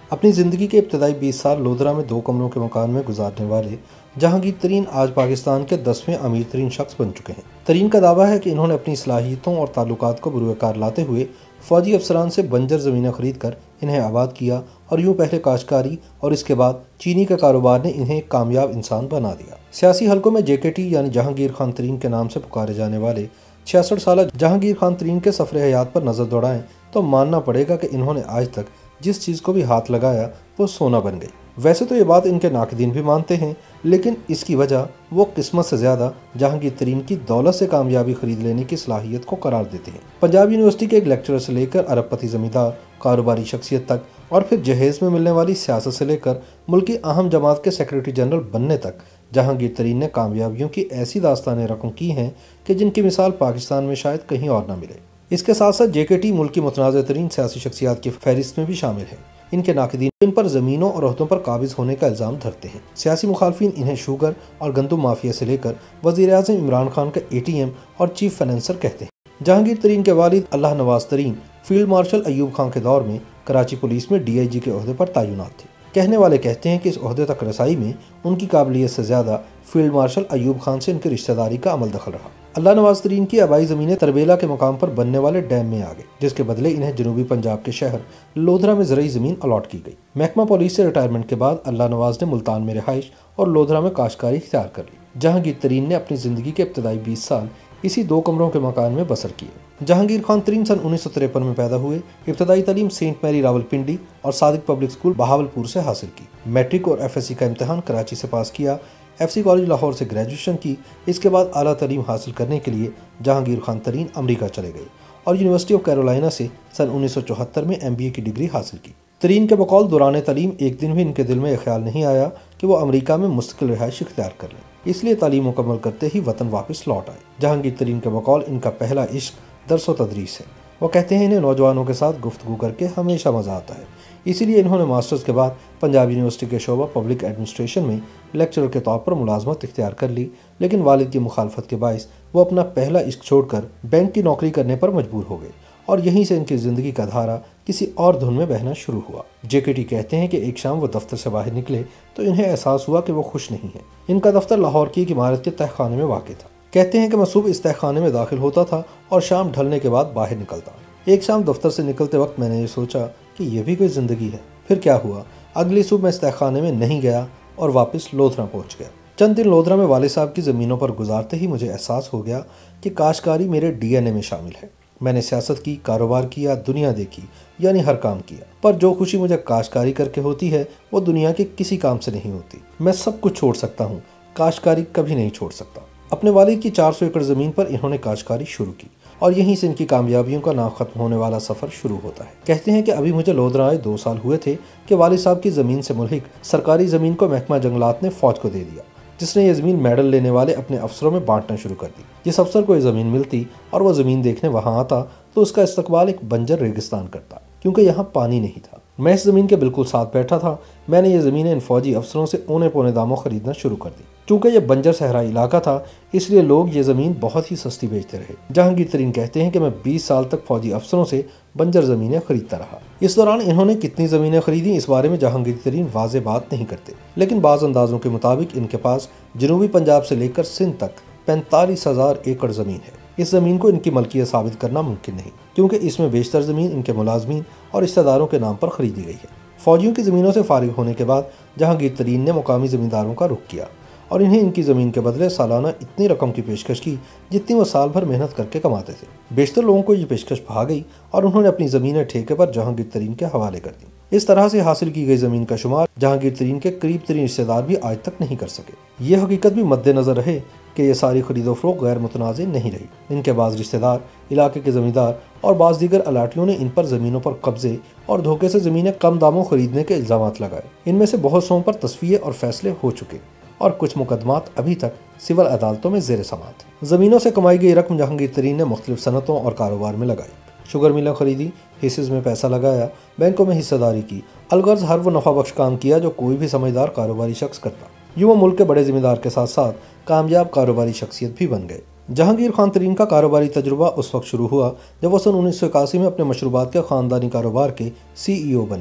اپنی زندگی کے ابتدائی 20 سال لودھرا میں 2 کمروں کے مکان میں گزارنے والے جہانگیر ترین آج پاکستان کے 10ویں امیر ترین شخص بن چکے ہیں۔ ترین کا دعویٰ ہے کہ انہوں نے اپنی صلاحیتوں اور تعلقات کو بروئے کار لاتے ہوئے فوجی افسران سے بنجر زمینیں خرید کر انہیں آباد کیا اور یوں پہلے کاشتکاری اور اس کے بعد چینی کا کاروبار نے انہیں ایک کامیاب انسان بنا دیا۔ سیاسی حلقوں میں JKT یعنی جہانگیر خان ترین کے نام سے پکارے جانے والے 66 سالہ جہانگیر خان ترین کے سفر حیات پر نظر دوڑائیں تو ماننا پڑے گا کہ انہوں نے آج تک جس چیز کو بھی ہاتھ لگایا وہ سونا بن گئی۔ ویسے تو یہ بات ان کے ناقدین بھی مانتے ہیں، لیکن اس کی وجہ وہ قسمت سے زیادہ جہانگیر ترین کی دولت سے کامیابی خرید لینے کی صلاحیت کو قرار دیتے ہیں۔ پنجاب یونیورسٹی کے ایک لیکچرر سے لے کر ارب پتی زمیندار، کاروباری شخصیت تک اور پھر جہیز میں ملنے والی سیاست سے لے کر ملک کی اہم جماعت کے سیکرٹری جنرل بننے تک جہانگیر ترین نے کامیابیوں کی ایسی داستانیں رقم کی ہیں کہ جن کی مثال پاکستان میں شاید کہیں اور نہ ملے۔ اس کے ساتھ ساتھ JKT ملک کی متنازع ترین سیاسی شخصیات کی فہرست میں بھی شامل ہے۔ ان کے ناقدین ان پر زمینوں اور عہدوں پر قابض ہونے کا الزام دھرتے ہیں۔ سیاسی مخالفین انہیں شوگر اور گندم مافیا سے لے کر وزیر اعظم عمران خان کا ATM اور چیف فائنینسر کہتے ہیں۔ جہانگیر ترین کے والد اللہ نواز ترین فیلڈ مارشل ایوب خان کے دور میں کراچی پولیس میں DIG کے عہدے پر تعینات تھے۔ کہنے والے کہتے ہیں کہ اس عہدے تک رسائی میں ان کی قابلیت سے زیادہ فیلڈ مارشل ایوب خان سے ان کی رشتہ داری کا عمل دخل رہا۔ اللہ نواز ترین کی آبائی زمینیں تربیلا کے مقام پر بننے والے ڈیم میں آ گئی، جس کے بدلے انہیں جنوبی پنجاب کے شہر لودھرا میں زرعی زمین الاٹ کی گئی۔ محکمہ پولیس سے ریٹائرمنٹ کے بعد اللہ نواز نے ملتان میں رہائش اور لودھرا میں کاشتکاری اختیار کر لی۔ جہانگیر ترین نے اپنی زندگی کے ابتدائی 20 سال اسی 2 کمروں کے مکان میں بسر کیے۔ جہانگیر خان ترین سن 1953 میں پیدا ہوئے۔ ابتدائی تعلیم سینٹ میری راولپنڈی اور صادق پبلک اسکول بہاولپور سے حاصل کی۔ میٹرک اور FSC کا امتحان کراچی سے پاس کیا۔ FC کالج لاہور سے گریجویشن کی۔ اس کے بعد اعلیٰ تعلیم حاصل کرنے کے لیے جہانگیر خان ترین امریکہ چلے گئے اور یونیورسٹی آف کیرولائنا سے سن 1974 میں MBA کی ڈگری حاصل کی۔ ترین کے بقول دوران تعلیم ایک دن بھی ان کے دل میں یہ خیال نہیں آیا کہ وہ امریکہ میں مستقل رہائش اختیار کر لیں، اس لیے تعلیم مکمل کرتے ہی وطن واپس لوٹ آئے۔ جہانگیر ترین کے بقول ان کا پہلا عشق درس و تدریس ہے۔ وہ کہتے ہیں انہیں نوجوانوں کے ساتھ گفتگو کر کے ہمیشہ مزہ آتا ہے، اسی لیے انہوں نے ماسٹرز کے بعد پنجاب یونیورسٹی کے شعبہ پبلک ایڈمنسٹریشن میں لیکچرر کے طور پر ملازمت اختیار کر لی، لیکن والد کی مخالفت کے باعث وہ اپنا پہلا عشق چھوڑ کر بینک کی نوکری کرنے پر مجبور ہو گئے اور یہیں سے ان کی زندگی کا دھارا کسی اور دھن میں بہنا شروع ہوا۔ JKT کہتے ہیں کہ ایک شام وہ دفتر سے باہر نکلے تو انہیں احساس ہوا کہ وہ خوش نہیں ہیں۔ ان کا دفتر لاہور کی ایک عمارت کے تہہ خانے میں واقع تھا۔ کہتے ہیں کہ میں صبح اس تہہ خانے میں داخل ہوتا تھا اور شام ڈھلنے کے بعد باہر نکلتا۔ ایک شام دفتر سے نکلتے وقت میں نے یہ سوچا کہ یہ بھی کوئی زندگی ہے۔ پھر کیا ہوا؟ اگلی صبح میں اس تہہ خانے میں نہیں گیا اور واپس لودھرا پہنچ گیا۔ چند دن لودھرا میں والد صاحب کی زمینوں پر گزارتے ہی مجھے احساس ہو گیا کہ کاشتکاری میرے DNA میں شامل ہے۔ میں نے سیاست کی، کاروبار کیا، دنیا دیکھی، یعنی ہر کام کیا، پر جو خوشی مجھے کاشتکاری کر کے ہوتی ہے وہ دنیا کے کسی کام سے نہیں ہوتی۔ میں سب کچھ چھوڑ سکتا ہوں، کاشتکاری کبھی نہیں چھوڑ سکتا۔ اپنے والد کی 400 ایکڑ زمین پر انہوں نے کاشتکاری شروع کی اور یہیں سے ان کی کامیابیوں کا نا ختم ہونے والا سفر شروع ہوتا ہے۔ کہتے ہیں کہ ابھی مجھے لودھرا آئے 2 سال ہوئے تھے کہ والد صاحب کی زمین سے ملحق سرکاری زمین کو محکمہ جنگلات نے فوج کو دے دیا، جس نے یہ زمین میڈل لینے والے اپنے افسروں میں بانٹنا شروع کر دی۔ جس افسر کو یہ زمین ملتی اور وہ زمین دیکھنے وہاں آتا تو اس کا استقبال ایک بنجر ریگستان کرتا، کیونکہ یہاں پانی نہیں تھا۔ میں اس زمین کے بالکل ساتھ بیٹھا تھا۔ میں نے یہ زمینیں ان فوجی افسروں سے اونے پونے داموں خریدنا شروع کر دی۔ چونکہ یہ بنجر صحرائی علاقہ تھا، اس لیے لوگ یہ زمین بہت ہی سستی بیچتے رہے۔ جہانگیر ترین کہتے ہیں کہ میں 20 سال تک فوجی افسروں سے بنجر زمینیں خریدتا رہا۔ اس دوران انہوں نے کتنی زمینیں خریدیں اس بارے میں جہانگیر ترین واضح بات نہیں کرتے، لیکن بعض اندازوں کے مطابق ان کے پاس جنوبی پنجاب سے لے کر سندھ تک 45,000 ایکڑ زمین ہے۔ اس زمین کو ان کی ملکیت ثابت کرنا ممکن نہیں، کیونکہ اس میں بیشتر زمین ان کے ملازمین اور رشتہ داروں کے نام پر خریدی گئی ہے۔ فوجیوں کی زمینوں سے فارغ ہونے کے بعد جہانگیر ترین نے مقامی زمینداروں کا رخ کیا اور انہیں ان کی زمین کے بدلے سالانہ اتنی رقم کی پیشکش کی جتنی وہ سال بھر محنت کر کے کماتے تھے۔ بیشتر لوگوں کو یہ پیشکش بھا گئی اور انہوں نے اپنی زمینیں ٹھیکے پر جہانگیر ترین کے حوالے کر دیں۔ اس طرح سے حاصل کی گئی زمین کا شمار جہانگیر ترین کے قریب ترین رشتہ دار بھی آج تک نہیں کر سکے۔ یہ حقیقت بھی مد نظر رہے کہ یہ ساری خرید و فروخت غیر متنازع نہیں رہی۔ ان کے بعض رشتہ دار، علاقے کے زمیندار اور بعض دیگر الاٹیوں نے ان پر زمینوں پر قبضے اور دھوکے سے زمینیں کم داموں خریدنے کے الزامات لگائے۔ ان میں سے بہت سوں پر تصفیے اور فیصلے ہو چکے اور کچھ مقدمات ابھی تک سول عدالتوں میں زیر سماعت ہیں۔ زمینوں سے کمائی گئی رقم جہانگیر ترین نے مختلف صنعتوں اور کاروبار میں لگائی۔ شوگر ملیں خریدی، حصص میں پیسہ لگایا، بینکوں میں حصہ داری کی، الغرض ہر وہ نفع بخش کام کیا جو کوئی بھی سمجھدار کاروباری شخص کرتا۔ یوں وہ ملک کے بڑے ذمہ دار کے ساتھ ساتھ کامیاب کاروباری شخصیت بھی بن گئے۔ جہانگیر خان ترین کا کاروباری تجربہ اس وقت شروع ہوا جب وہ سن 1981 میں اپنے مشروبات کے خاندانی کاروبار کے CEO بنے۔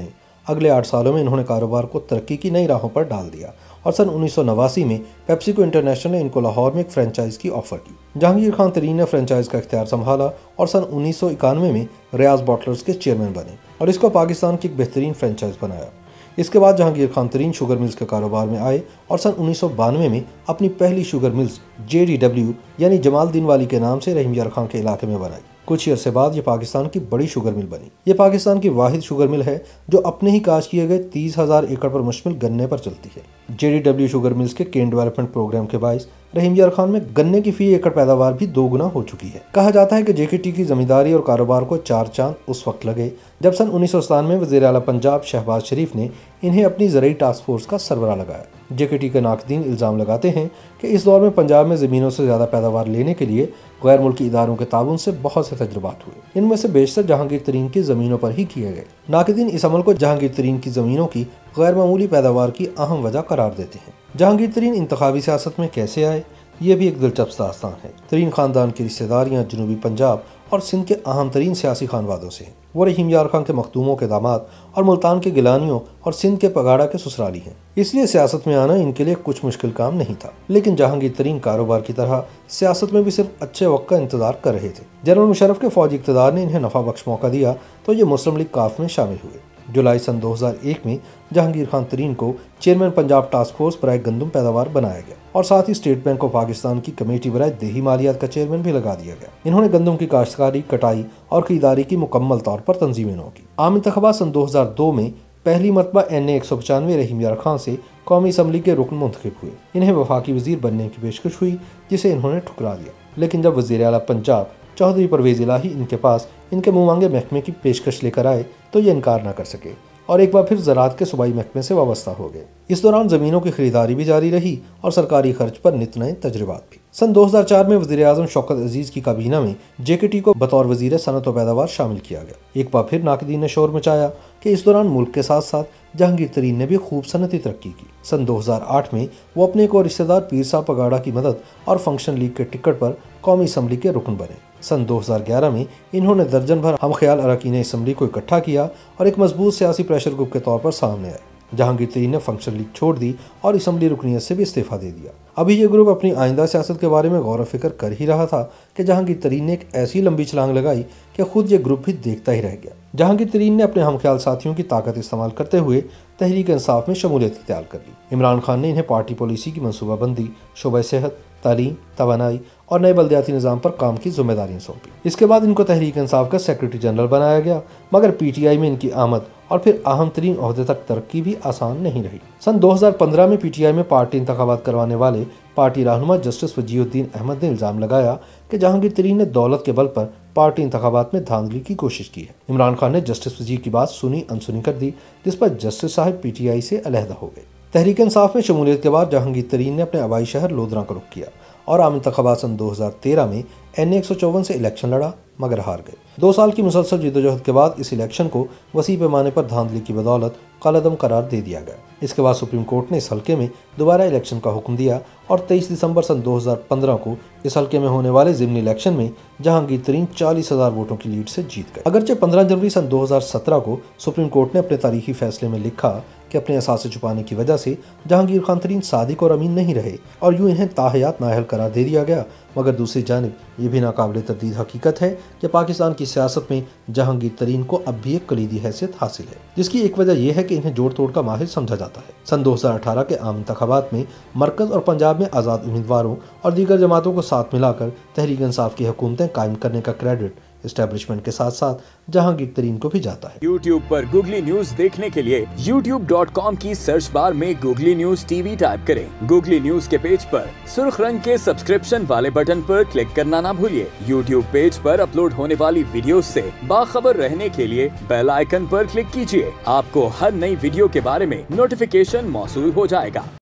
अगले 8 सालों में इन्होंने कारोबार को तरक्की की नई राहों पर डाल दिया और सन 1989 में पेप्सिको इंटरनेशनल ने इनको लाहौर में एक फ्रेंचाइज की ऑफर की। जहांगीर खान तरीन ने फ्रेंचाइज का इख्तियार संभाला और सन 1991 में रियाज बॉटलर्स के चेयरमैन बने और इसको पाकिस्तान की एक बेहतरीन फ्रेंचाइज बनाया। इसके बाद जहांगीर खान तरीन शुगर मिल्स के कारोबार में आए और सन 1992 में अपनी पहली शुगर मिल्स JDW यानी जमालदीन वाली के नाम से रहीम यार खान के इलाके में बनाई। कुछ ही अरसे बाद ये पाकिस्तान की बड़ी शुगर मिल बनी। ये पाकिस्तान की वाहिद शुगर मिल है जो अपने ही काश किए गए 30,000 एकड़ पर मुश्तमिल गन्ने पर चलती है। JDW शुगर मिल्स के केन डेवलपमेंट प्रोग्राम के बायस रहीम यार खान में गन्ने की फी एकड़ पैदावार भी 2 गुना हो चुकी है। कहा जाता है कि JKT की जमींदारी और कारोबार को 4 चांद उस वक्त लगे जब सन 1997 में वज़ीर आला पंजाब शहबाज शरीफ ने इन्हें अपनी ज़रूरी टास्क फोर्स का सरबराह लगाया। JKT के नाकदीन इल्ज़ाम लगाते हैं कि इस दौर में पंजाब में ज़मीनों से ज़्यादा पैदावार लेने के लिए गैर मुल्की इदारों के ताउन से बहुत से तजुर्बात हुए। इनमें से बेशतर जहांगीर तरीन की ज़मीनों पर ही किए गए। नाकदीन इस अमल को जहांगीर तरीन की ज़मीनों की गैर मामूली पैदावार की अहम वजह करार देते हैं। जहांगीर तरीन इंतखाबी सियासत में कैसे आए, ये भी एक दिलचस्प दास्तान है। तरीन खानदान की रिश्तेदारियाँ जनूबी पंजाब और सिंध के अहम तरीन सियासी खानवादों से हैं। वो रहीम यार खान के मखदूमों के दामाद और मुल्तान के गिलानियों और सिंध के पगाड़ा के ससुराली हैं। इसलिए सियासत में आना इनके लिए कुछ मुश्किल काम नहीं था। लेकिन जहांगीर तरीन कारोबार की तरह सियासत में भी सिर्फ अच्छे वक्त का इंतजार कर रहे थे। जनरल मुशर्रफ के फौजी इक़्तिदार ने इन्हें नफा बख्श मौका दिया तो ये मुस्लिम लीग काफ में शामिल हुए। जुलाई सन 2001 में जहांगीर खान तरीन को चेयरमैन पंजाब टास्क फोर्स बराए गंदम पैदावार बनाया गया और साथ ही स्टेट बैंक ऑफ पाकिस्तान की कमेटी बराए देही मालियात का चेयरमैन भी लगा दिया गया। इन्होंने गंदम की काश्तकारी, कटाई और खरीदारी की मुकम्मल तौर पर तंजीमें की। आम इंतखाबात सन 2002 में पहली मरतबा NA 195 रहीम यार खान से कौमी असम्बली के रुकन मुंतखब हुए। इन्हें वफाकी वजीर बनने की पेशकश हुई जिसे इन्होंने ठुकरा दिया। लेकिन जब वज़ीर आला पंजाब चौधरी परवेज़ इलाही इनके पास इनके मुँह मांगे महकमे की पेशकश लेकर आए तो ये इनकार न कर सके और एक बार फिर ज़राअत के सूबाई महकमे से वाबस्ता हो गए। इस दौरान ज़मीनों की खरीदारी भी जारी रही और सरकारी खर्च पर नित नए तजुर्बात भी। सन 2004 में वज़ीर आज़म शौकत अजीज़ की काबीना में JKT को बतौर वज़ीर सनत व पैदावार शामिल किया गया। एक बार फिर नाकदीन ने शोर मचाया कि इस दौरान मुल्क के साथ साथ जहांगीर तरीन ने भी खूब सनती तरक्की की। सन 2008 में वो अपने एक और रिश्तेदार पीर साहब पगाड़ा की मदद और फंक्शन लीग के टिकट पर कौमी असम्बली के रुकन बने। सन 2011 में इन्होंने दर्जन भर हम ख्याल अरकान असम्बली को इकट्ठा किया और एक मजबूत सियासी प्रेशर ग्रुप के तौर पर सामने आए। जहांगीर तरीन ने फंक्शन लीग छोड़ दी और असम्बली रुकनीत से भी इस्तीफा दे दिया। अभी ये ग्रुप अपनी आइंदा सियासत के बारे में गौर फिक्र कर ही रहा था कि जहांगीर तरीन ने एक ऐसी लंबी छलांग लगाई कि खुद ये ग्रुप भी देखता ही रह गया। जहांगीर तरीन ने अपने हमख्याल साथियों की ताकत इस्तेमाल करते हुए तहरीक इंसाफ में शमूलियत इख्तियार कर ली। इमरान खान ने इन्हें पार्टी पॉलिसी की मनसूबाबंदी, शोबा सेहत, तालीम, तवानाई और नए बल्दियाती निज़ाम पर काम की जिम्मेदारियां सौंपी। इसके बाद इनको तहरीक इंसाफ का सेक्रेटरी जनरल बनाया गया, मगर PTI में इनकी आमद और फिर अहम तरीन ओहदे तक तरक्की भी आसान नहीं रही। सन 2015 में PTI में पार्टी इंतखाबात करवाने वाले पार्टी रहनुमा जस्टिस वजीउद्दीन अहमद ने इल्ज़ाम लगाया कि जहांगीर तरीन ने दौलत के बल पर पार्टी इंतखाबात में धांधली की कोशिश की है। इमरान खान ने जस्टिस वजीर की बात सुनी अनसुनी कर दी, जिस पर जस्टिस साहब PTI से अलहदा हो गए। तहरीक इंसाफ में शमूलियत के बाद जहांगीर तरीन ने अपने आबाई शहर लोधरा का रुख किया और आम इंतखाबात सन 2013 में NA 154 से इलेक्शन लड़ा, मगर हार गए। 2 साल की मुसलसल जद्दोजहद के बाद इस इलेक्शन को वसी पैमाने पर धांधली की बदौलत कलअदम करार दे दिया गया। इसके बाद सुप्रीम कोर्ट ने इस हल्के में दोबारा इलेक्शन का हुक्म दिया और 23 दिसंबर सन 2015 को इस हल्के में होने वाले ज़िमनी इलेक्शन में जहांगीर तरीन 40,000 वोटों की लीड से जीत गए। अगरचे 15 जनवरी सन 2017 को सुप्रीम कोर्ट ने अपने तारीखी फैसले में लिखा कि अपने असासे छुपाने की वजह से जहांगीर खान तरीन सादिक और अमीन नहीं रहे और यूँ इन्हें ताहयात नाअहल करार दे दिया गया। मगर दूसरी जानिब ये भी नाकाबिले तरदीद हकीकत है कि पाकिस्तान की सियासत में जहांगीर तरीन को अब भी एक कलीदी हैसियत हासिल है, जिसकी एक वजह यह है कि इन्हें जोड़ तोड़ का माहिर समझा जाता है। सन 2018 के आम इंतखाबात में मरकज और पंजाब में आज़ाद उम्मीदवारों और दीगर जमातों को साथ मिलाकर तहरीक इंसाफ की हुकूमतें कायम करने का क्रेडिट एस्टेब्लिशमेंट के साथ साथ जहांगीर तरीन को भी जाता है। YouTube पर गूगली न्यूज देखने के लिए youtube.com की सर्च बार में गूगली न्यूज TV टाइप करें। गूगली न्यूज के पेज पर सुर्ख रंग के सब्सक्रिप्शन वाले बटन पर क्लिक करना ना भूलिए। YouTube पेज पर अपलोड होने वाली वीडियोस से बाखबर रहने के लिए बेल आइकन पर क्लिक कीजिए। आपको हर नई वीडियो के बारे में नोटिफिकेशन मौसूल हो जाएगा।